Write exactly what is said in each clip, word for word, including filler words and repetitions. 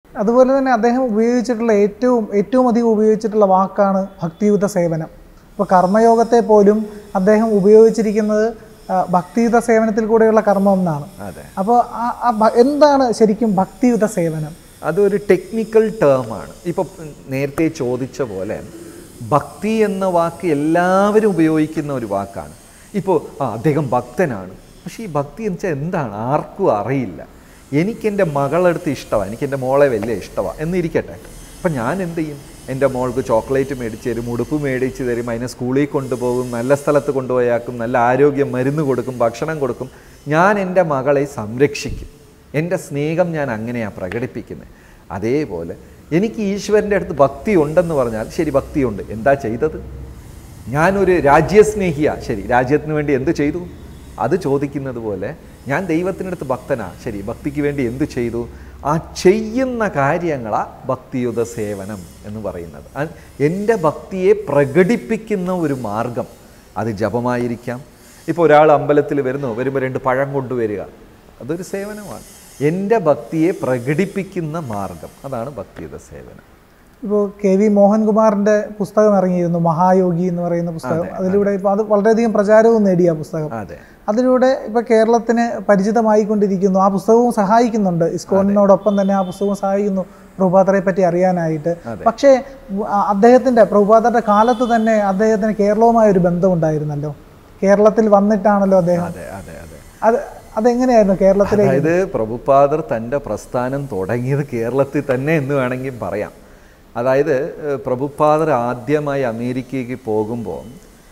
അതുപോലെ തന്നെ അദ്ദേഹം ഉപയോഗിച്ചിട്ടുള്ള ഏറ്റവും ഏറ്റവും അധികം ഉപയോഗിച്ചിട്ടുള്ള വാക്കാണ് ഭക്തിയുത സേവനം. അപ്പോൾ കർമ്മയോഗത്തെ പോലും അദ്ദേഹം ഉപയോഗിച്ചിരിക്കുന്നത് ഭക്തിയുത സേവനത്തിൽ കൂടെയുള്ള കർമ്മം എന്നാണ്. അപ്പോൾ എന്താണ് ശരിക്കും ഭക്തിയുത സേവനം? അതൊരു ടെക്നിക്കൽ ടേമാണ്. ഇപ്പോൾ നേരത്തെ ചോദിച്ച പോലെ ഭക്തി എന്ന വാക്ക് എല്ലാവരും ഉപയോഗിക്കുന്ന ഒരു വാക്കാണ്. ഇപ്പോൾ ആ അദ്ദേഹം ഭക്തനാണ്, പക്ഷേ ഈ ഭക്തി എന്ന് വെച്ചാൽ എന്താണ് ആർക്കും അറിയില്ല. എനിക്കെൻ്റെ മകളടുത്ത് ഇഷ്ടമാണ്, എനിക്കെൻ്റെ മോളെ വലിയ ഇഷ്ടമാണ് എന്നിരിക്കട്ടെ. അപ്പം ഞാൻ എന്ത് ചെയ്യും? എൻ്റെ മോൾക്ക് ചോക്ലേറ്റ് മേടിച്ച് തരും, ഉടുപ്പ് മേടിച്ച് തരും, അതിനെ സ്കൂളിൽ കൊണ്ടുപോകും, നല്ല സ്ഥലത്ത് കൊണ്ടുപോയാക്കും, നല്ല ആരോഗ്യം മരുന്ന് കൊടുക്കും, ഭക്ഷണം കൊടുക്കും. ഞാൻ എൻ്റെ മകളെ സംരക്ഷിക്കും. എൻ്റെ സ്നേഹം ഞാൻ അങ്ങനെയാണ് പ്രകടിപ്പിക്കുന്നത്. അതേപോലെ എനിക്ക് ഈശ്വരൻ്റെ അടുത്ത് ഭക്തി ഉണ്ടെന്ന് പറഞ്ഞാൽ ശരി, ഭക്തിയുണ്ട്, എന്താ ചെയ്തത്? ഞാനൊരു രാജ്യസ്നേഹിയാണ്, ശരി, രാജ്യത്തിന് വേണ്ടി എന്ത് ചെയ്തു? അത് ചോദിക്കുന്നത് പോലെ ഞാൻ ദൈവത്തിനടുത്ത് ഭക്തനാ, ശരി, ഭക്തിക്ക് വേണ്ടി എന്ത് ചെയ്തു? ആ ചെയ്യുന്ന കാര്യങ്ങളാ ഭക്തിയുത സേവനം എന്ന് പറയുന്നത്. എൻ്റെ ഭക്തിയെ പ്രകടിപ്പിക്കുന്ന ഒരു മാർഗം, അത് ജപമായിരിക്കാം. ഇപ്പോൾ ഒരാൾ അമ്പലത്തിൽ വരുന്നു, വരുമ്പോൾ രണ്ട് പഴം കൊണ്ടുവരിക, അതൊരു സേവനമാണ്. എൻ്റെ ഭക്തിയെ പ്രകടിപ്പിക്കുന്ന മാർഗം, അതാണ് ഭക്തിയുത സേവനം. ഇപ്പോൾ കെ വി മോഹൻകുമാറിൻ്റെ പുസ്തകം ഇറങ്ങിയിരുന്നു, മഹായോഗി എന്ന് പറയുന്ന പുസ്തകം. അതിലൂടെ ഇപ്പോൾ അത് വളരെയധികം പ്രചാരവും നേടിയ പുസ്തകം. അതെ, അതിലൂടെ ഇപ്പോൾ കേരളത്തിന് പരിചിതമായിക്കൊണ്ടിരിക്കുന്നു. ആ പുസ്തകവും സഹായിക്കുന്നുണ്ട്, ഇസ്കോണിനോടൊപ്പം തന്നെ ആ പുസ്തകവും സഹായിക്കുന്നു പ്രഭുപാദരെ പറ്റി അറിയാനായിട്ട്. പക്ഷേ അദ്ദേഹത്തിൻ്റെ പ്രഭുപാദരുടെ കാലത്ത് തന്നെ അദ്ദേഹത്തിന് കേരളവുമായ ഒരു ബന്ധമുണ്ടായിരുന്നല്ലോ. കേരളത്തിൽ വന്നിട്ടാണല്ലോ അദ്ദേഹം. അത് അതെങ്ങനെയായിരുന്നു കേരളത്തിലേക്ക്? അതായത് പ്രഭുപാദർ തൻ്റെ പ്രസ്ഥാനം തുടങ്ങിയത് കേരളത്തിൽ തന്നെ എന്ന് വേണമെങ്കിൽ പറയാം. അതായത് പ്രഭുപാദർ ആദ്യമായി അമേരിക്കയ്ക്ക് പോകുമ്പോൾ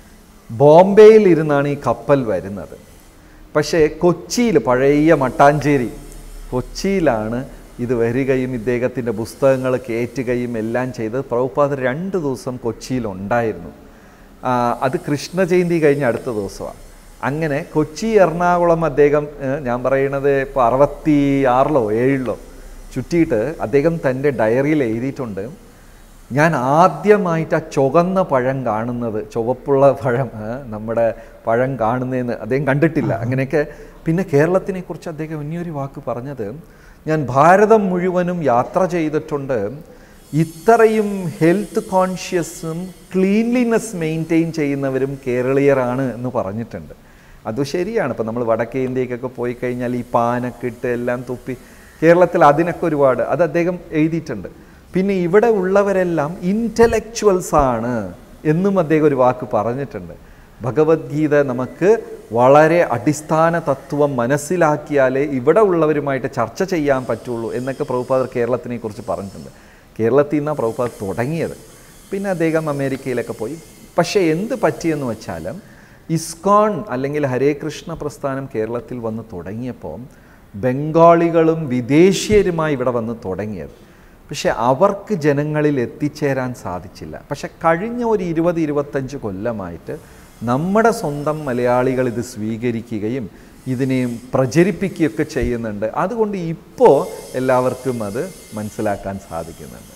ബോംബെയിൽ ഇരുന്നാണ് ഈ കപ്പൽ വരുന്നത്. പക്ഷേ കൊച്ചിയിൽ, പഴയ മട്ടാഞ്ചേരി കൊച്ചിയിലാണ് ഇത് വരികയും ഇദ്ദേഹത്തിൻ്റെ പുസ്തകങ്ങൾ കയറ്റുകയും എല്ലാം ചെയ്ത് പ്രഭുപാദർ രണ്ട് ദിവസം കൊച്ചിയിലുണ്ടായിരുന്നു. അത് കൃഷ്ണ ജയന്തി കഴിഞ്ഞ അടുത്ത ദിവസമാണ്. അങ്ങനെ കൊച്ചി എറണാകുളം അദ്ദേഹം, ഞാൻ പറയുന്നത് ഇപ്പോൾ അറുപത്തി ആറിലോ ഏഴിലോ ചുറ്റിയിട്ട് അദ്ദേഹം തൻ്റെ ഡയറിയിൽ എഴുതിയിട്ടുണ്ട്, ഞാൻ ആദ്യമായിട്ട് ആ ചുവന്ന പഴം കാണുന്നത്, ചുവപ്പുള്ള പഴം, നമ്മുടെ പഴം കാണുന്നതെന്ന് അദ്ദേഹം കണ്ടിട്ടില്ല. അങ്ങനെയൊക്കെ. പിന്നെ കേരളത്തിനെക്കുറിച്ച് അദ്ദേഹം ഇനിയൊരു വാക്ക് പറഞ്ഞത്, ഞാൻ ഭാരതം മുഴുവനും യാത്ര ചെയ്തിട്ടുണ്ട്, ഇത്രയും ഹെൽത്ത് കോൺഷ്യസും ക്ലീൻലിനെസ് മെയിൻറ്റെയിൻ ചെയ്യുന്നവരും കേരളീയരാണ് എന്ന് പറഞ്ഞിട്ടുണ്ട്. അത് ശരിയാണ്. ഇപ്പം നമ്മൾ വടക്കേ ഇന്ത്യക്കൊക്കെ പോയി കഴിഞ്ഞാൽ ഈ പാനൊക്കെ ഇട്ട് എല്ലാം തുപ്പി, കേരളത്തിൽ അതിനൊക്കെ ഒരുപാട് അത് അദ്ദേഹം എഴുതിയിട്ടുണ്ട്. പിന്നെ ഇവിടെ ഉള്ളവരെല്ലാം ഇൻ്റലക്ച്വൽസ് ആണ് എന്നും അദ്ദേഹം ഒരു വാക്ക് പറഞ്ഞിട്ടുണ്ട്. ഭഗവത്ഗീത നമുക്ക് വളരെ അടിസ്ഥാന തത്വം മനസ്സിലാക്കിയാലേ ഇവിടെ ഉള്ളവരുമായിട്ട് ചർച്ച ചെയ്യാൻ പറ്റുള്ളൂ എന്നൊക്കെ പ്രഭുപാദർ കേരളത്തിനെ കുറിച്ച് പറഞ്ഞിട്ടുണ്ട്. കേരളത്തിൽ നിന്നാണ് പ്രഭുപാദർ തുടങ്ങിയത്. പിന്നെ അദ്ദേഹം അമേരിക്കയിലൊക്കെ പോയി. പക്ഷേ എന്ത് പറ്റിയെന്ന് വെച്ചാൽ ഇസ്കോൺ അല്ലെങ്കിൽ ഹരേ കൃഷ്ണ പ്രസ്ഥാനം കേരളത്തിൽ വന്ന് തുടങ്ങിയപ്പോൾ ബംഗാളികളും വിദേശീയരുമായി ഇവിടെ വന്ന് തുടങ്ങിയത്. പക്ഷെ അവർക്ക് ജനങ്ങളിൽ എത്തിച്ചേരാൻ സാധിച്ചില്ല. പക്ഷെ കഴിഞ്ഞ ഒരു ഇരുപത് ഇരുപത്തഞ്ച് കൊല്ലമായിട്ട് നമ്മുടെ സ്വന്തം മലയാളികൾ ഇത് സ്വീകരിക്കുകയും ഇതിനെ പ്രചരിപ്പിക്കുകയൊക്കെ ചെയ്യുന്നുണ്ട്. അതുകൊണ്ട് ഇപ്പോൾ എല്ലാവർക്കും അത് മനസ്സിലാക്കാൻ സാധിക്കുന്നുണ്ട്.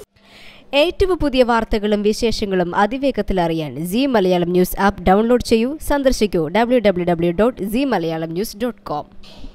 ഏറ്റവും പുതിയ വാർത്തകളും വിശേഷങ്ങളും അതിവേഗത്തിൽ അറിയാൻ Zee Malayalam News app download ചെയ്യൂ. സന്ദർശിക്കൂ W W W dot Zee Malayalam News dot com.